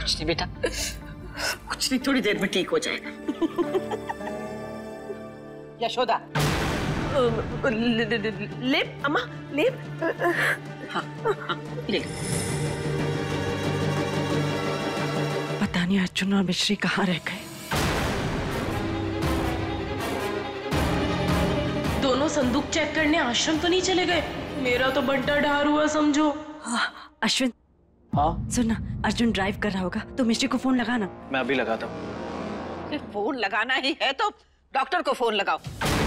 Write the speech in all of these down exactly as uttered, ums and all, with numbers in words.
कुछ नहीं बेटा, कुछ नहीं, थोड़ी देर में ठीक हो जाएगा। यशोदा, ले अम्मा, ले। हाँ, हाँ, ले। पता नहीं अर्जुन और मिश्री कहाँ रह गए। दोनों संदूक चेक करने आश्रम तो नहीं चले गए? मेरा तो बंटा ढार हुआ समझो। हाँ, अश्विन। हाँ सुनना, अर्जुन ड्राइव कर रहा होगा तो मिश्री को फोन लगाना। मैं अभी लगाता हूँ। फोन लगाना ही है तो डॉक्टर को फोन लगाओ।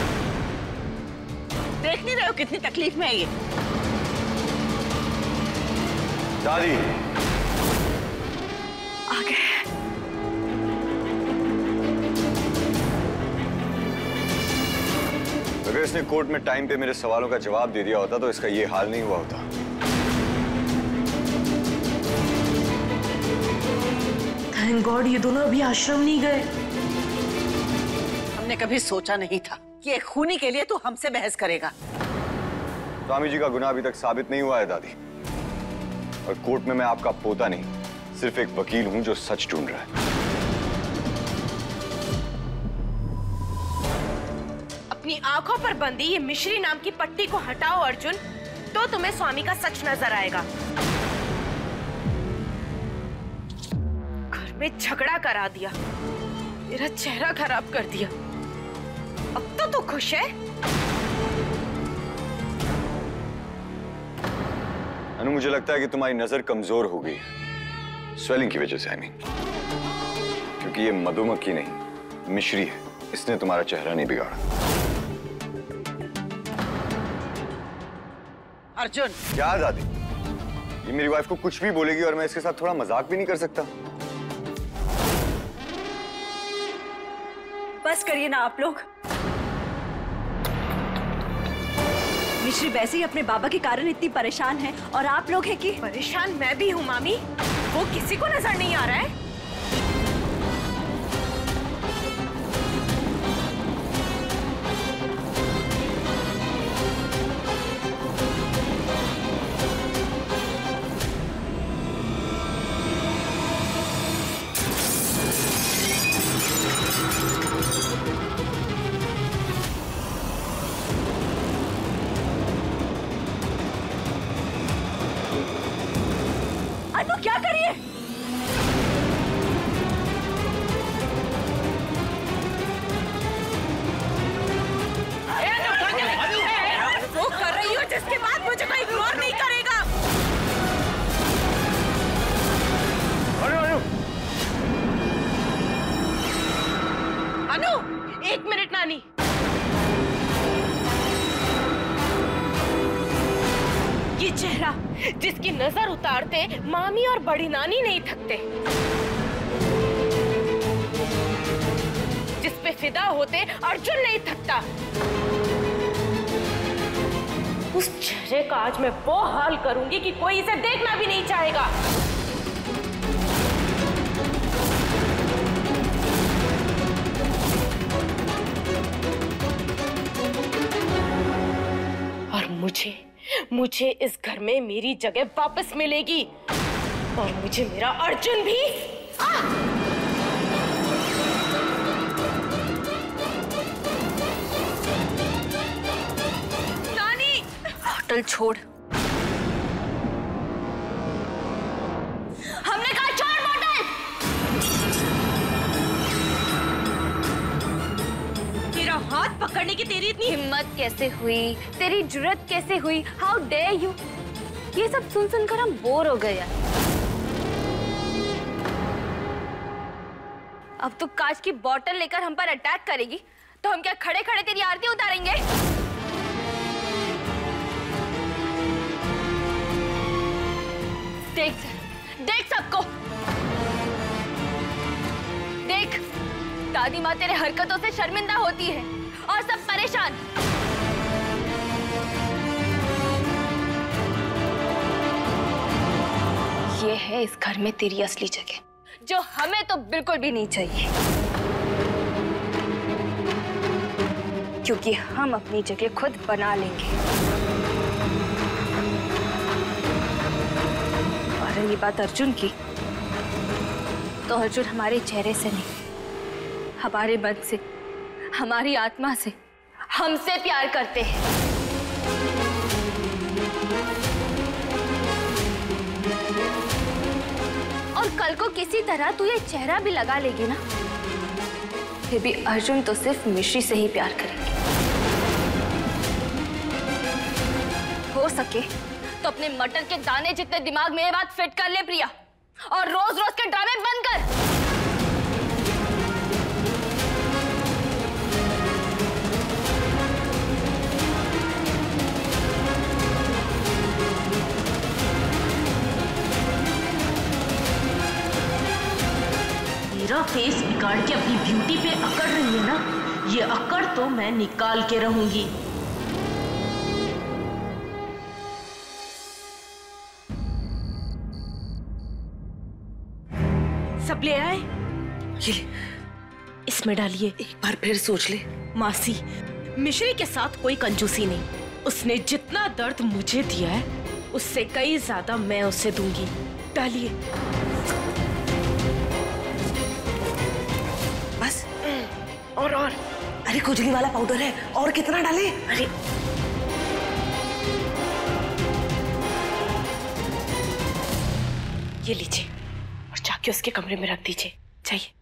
देख नहीं रहे हो कितनी तकलीफ में है ये? दादी आ गए। अगर इसने कोर्ट में टाइम पे मेरे सवालों का जवाब दे दिया होता तो इसका ये हाल नहीं हुआ होता। थैंक गॉड ये दोनों अभी आश्रम नहीं गए। हमने कभी सोचा नहीं था कि एक खूनी के लिए तू हमसे बहस करेगा। स्वामी जी का गुनाह अभी तक साबित नहीं हुआ है दादी, और कोर्ट में मैं आपका पोता नहीं, सिर्फ एक वकील हूं जो सच ढूंढ रहा है। अपनी आंखों पर बंधी ये मिश्री नाम की पट्टी को हटाओ अर्जुन, तो तुम्हें स्वामी का सच नजर आएगा। घर में झगड़ा करा दिया, मेरा चेहरा खराब कर दिया, अब तो तू खुश है? अनु, मुझे लगता है कि तुम्हारी नजर कमजोर हो गई है, स्वेलिंग की वजह से। आई मीन, क्योंकि ये मधुमक्खी नहीं मिश्री है, इसने तुम्हारा चेहरा नहीं बिगाड़ा। अर्जुन। क्या दादी, ये मेरी वाइफ को कुछ भी बोलेगी और मैं इसके साथ थोड़ा मजाक भी नहीं कर सकता? बस करिए ना आप लोग। मिश्री वैसे ही अपने बाबा के कारण इतनी परेशान है और आप लोग हैं कि परेशान मैं भी हूँ मामी, वो किसी को नजर नहीं आ रहा है। अनु क्या करिए? वो कर रही हो जिसके बाद मुझे कोई इग्नोर नहीं करेगा। अनु, एक मिनट नानी। ये चेहरा जिसकी नजर उतारते मामी और बड़ी नानी नहीं थकते, जिस पे फिदा होते अर्जुन नहीं थकता, उस चेहरे का आज मैं वो हाल करूंगी कि कोई इसे देखना भी नहीं चाहेगा। और मुझे मुझे इस घर में मेरी जगह वापस मिलेगी, और मुझे मेरा अर्जुन भी। आ! नानी, होटल छोड़। हमने कहा छोड़ बोतल। तेरा हाथ पकड़ने की तेरी इतनी हिम्मत कैसे हुई, तेरी जुर्रत कैसे हुई? How dare you? ये सब सुन सुनकर हम बोर हो गए यार। अब तो कांच की बोतल लेकर हम पर अटैक करेगी तो हम क्या खड़े खड़े तेरी आरती उतारेंगे? देख देख सबको देख, दादी माँ तेरे हरकतों से शर्मिंदा होती है और सब परेशान। ये है इस घर में तेरी असली जगह, जो हमें तो बिल्कुल भी नहीं चाहिए, क्योंकि हम अपनी जगह खुद बना लेंगे। और रही बात अर्जुन की, तो अर्जुन हमारे चेहरे से नहीं, हमारे मन से, हमारी आत्मा से, हमसे प्यार करते हैं। और कल को किसी तरह तू ये चेहरा भी लगा लेगी ना, फिर भी अर्जुन तो सिर्फ मिश्री से ही प्यार करेंगे। हो सके तो अपने मटर के दाने जितने दिमाग में ये बात फिट कर ले प्रिया, और रोज रोज के ड्रामे बंद कर। मेरा फेस बिगाड़ के अपनी ब्यूटी पे अकड़ रही है ना, ये अकड़ तो मैं निकाल के रहूंगी। सब ले आए? ये ले, इसमें डालिए। एक बार फिर सोच ले। मासी, मिश्री के साथ कोई कंजूसी नहीं। उसने जितना दर्द मुझे दिया है उससे कई ज्यादा मैं उसे दूंगी। डालिए। बस और और अरे खुजली वाला पाउडर है, और कितना डाले? अरे ये लीजिए और जाके उसके कमरे में रख दीजिए। चाहिए?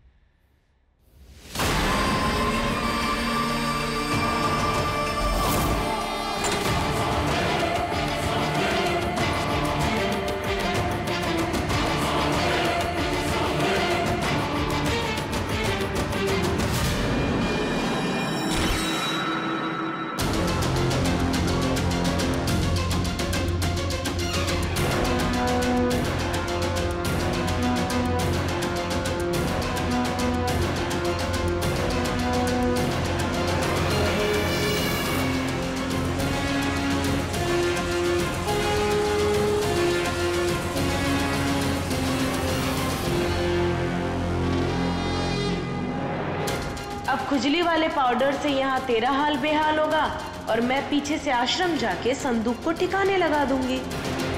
अब खुजली वाले पाउडर से यहाँ तेरा हाल बेहाल होगा और मैं पीछे से आश्रम जाके संदूक को ठिकाने लगा दूंगी।